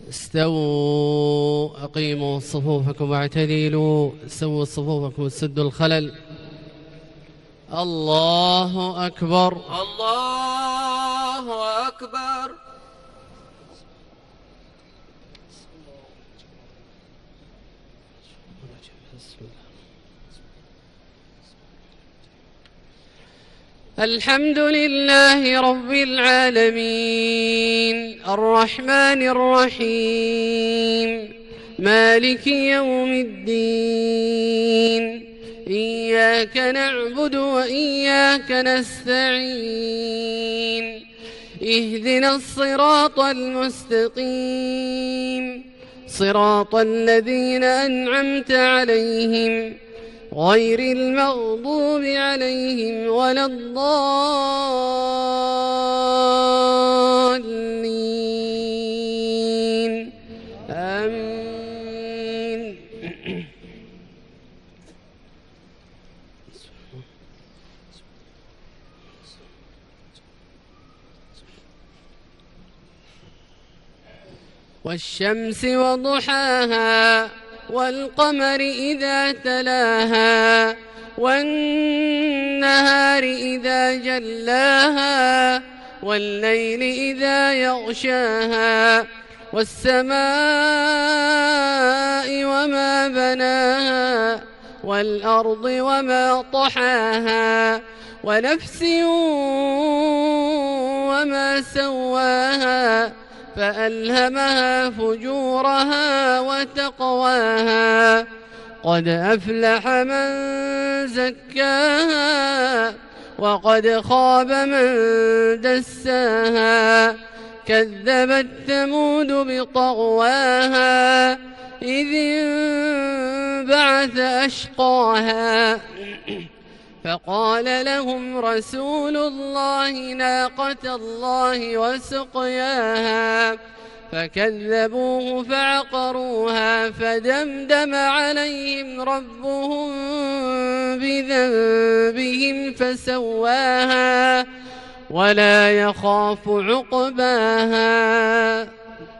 استووا أقيموا صفوفكم واعتدلوا، سووا صفوفكم وسدوا الخلل. الله أكبر. الله أكبر. الحمد لله رب العالمين الرحمن الرحيم مالك يوم الدين، إياك نعبد وإياك نستعين، اهدنا الصراط المستقيم، صراط الذين أنعمت عليهم غير المغضوب عليهم ولا الضالين، آمين. والشمس وضحاها والقمر إذا تلاها والنهار إذا جلاها والليل إذا يغشاها والسماء وما بناها والأرض وما طحاها ونفس وما سواها فألهمها فجورها وتقواها، قد أفلح من زكاها وقد خاب من دساها. كذبت ثمود بطغواها إذ انبعث أشقاها فقال لهم رسول الله ناقة الله وسقياها فكذبوه فعقروها فدمدم عليهم ربهم بذنبهم فسواها ولا يخاف عقباها.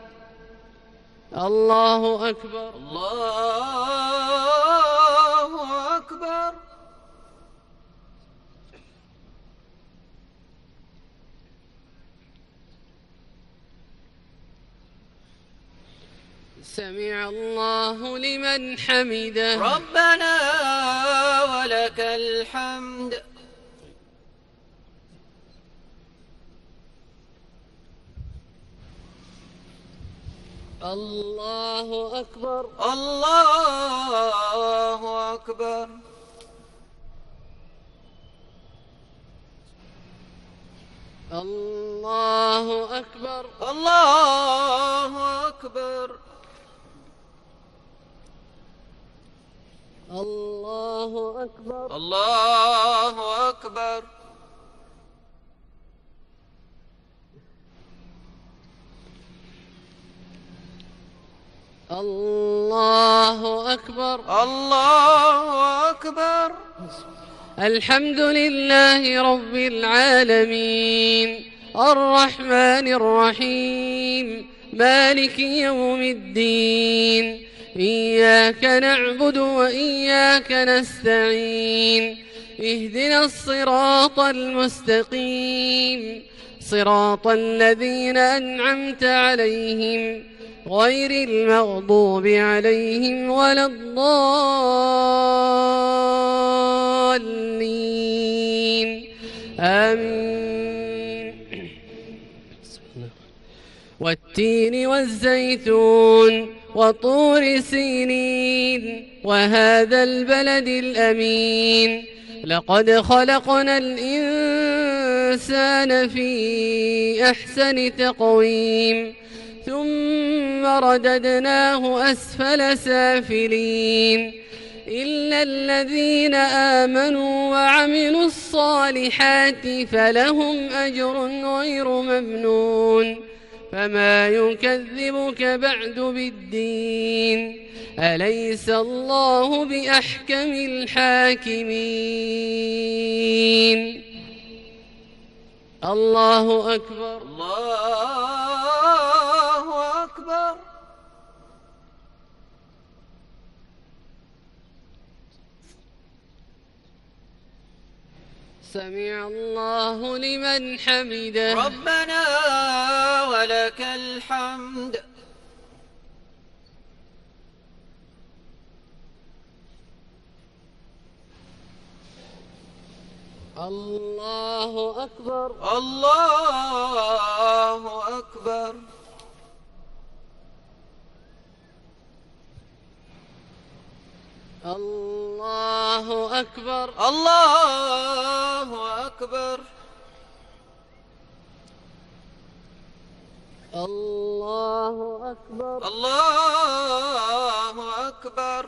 الله أكبر. الله أكبر. سمع الله لمن حمده. ربنا ولك الحمد. الله أكبر. الله أكبر. الله أكبر. الله أكبر. الله أكبر. الله أكبر. الله أكبر. الله أكبر. الحمد لله رب العالمين الرحمن الرحيم مالك يوم الدين، إياك نعبد وإياك نستعين، اهدنا الصراط المستقيم، صراط الذين أنعمت عليهم غير المغضوب عليهم ولا الضالين، آمين. والتين والزيتون وطور سينين وهذا البلد الأمين، لقد خلقنا الإنسان في أحسن تقويم ثم رددناه أسفل سافلين، إلا الذين آمنوا وعملوا الصالحات فلهم أجر غير ممنون. فما يكذبك بعد بالدين، أليس الله بأحكم الحاكمين. الله أكبر. الله أكبر. سمع الله لمن حمده. ربنا ولك الحمد. الله أكبر. الله أكبر. الله أكبر. الله أكبر. الله أكبر. الله أكبر.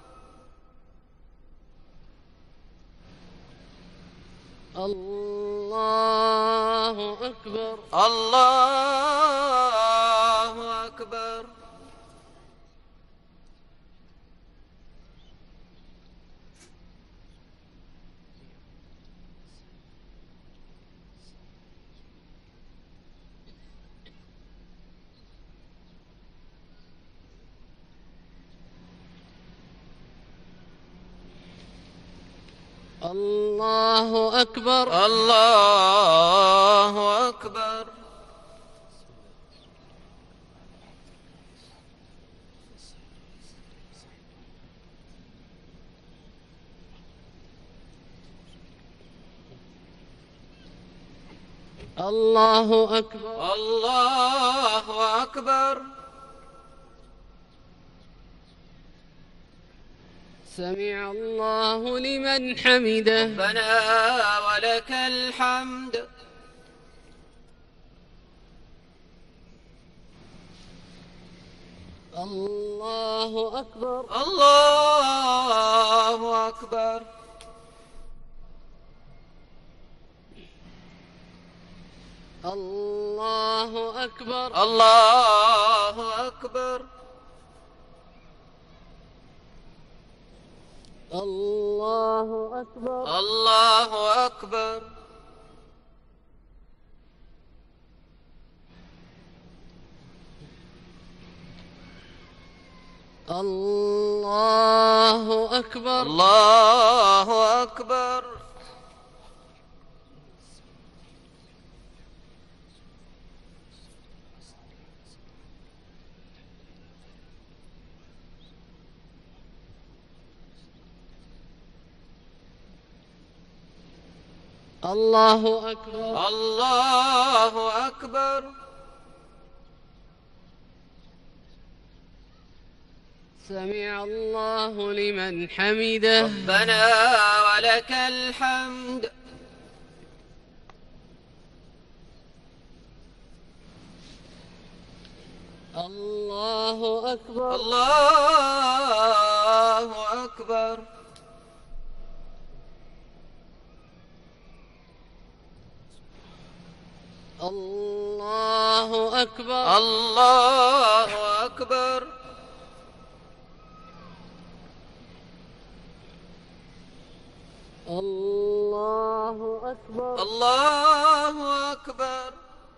الله أكبر. الله أكبر. الله أكبر. الله أكبر. الله أكبر. الله أكبر. سمع الله لمن حمده. ربنا ولك الحمد. الله أكبر. الله أكبر. الله أكبر. الله أكبر. الله أكبر. الله أكبر. الله أكبر. الله أكبر. الله أكبر. الله أكبر. سمع الله لمن حمده. ربنا ولك الحمد. الله أكبر. الله أكبر. الله أكبر. الله أكبر. الله أكبر. الله أكبر.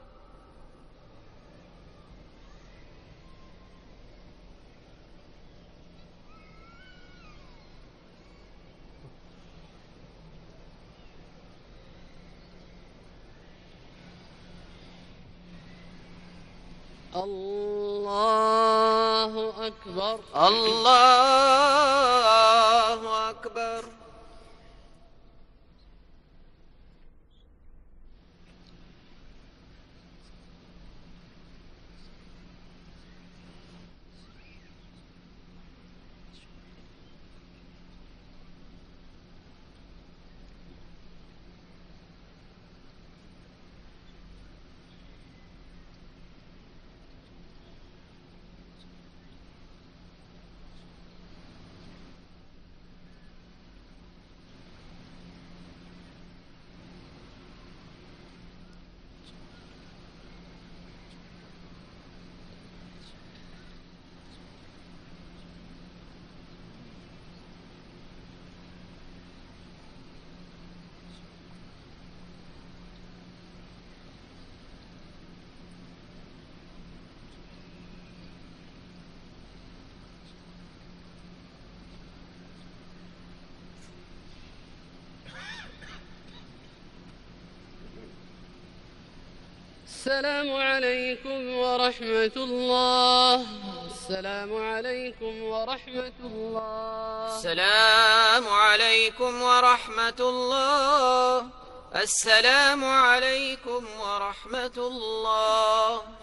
الله أكبر. الله أكبر. السلام عليكم ورحمة الله. السلام عليكم ورحمة الله. السلام عليكم ورحمة الله. السلام عليكم ورحمة الله.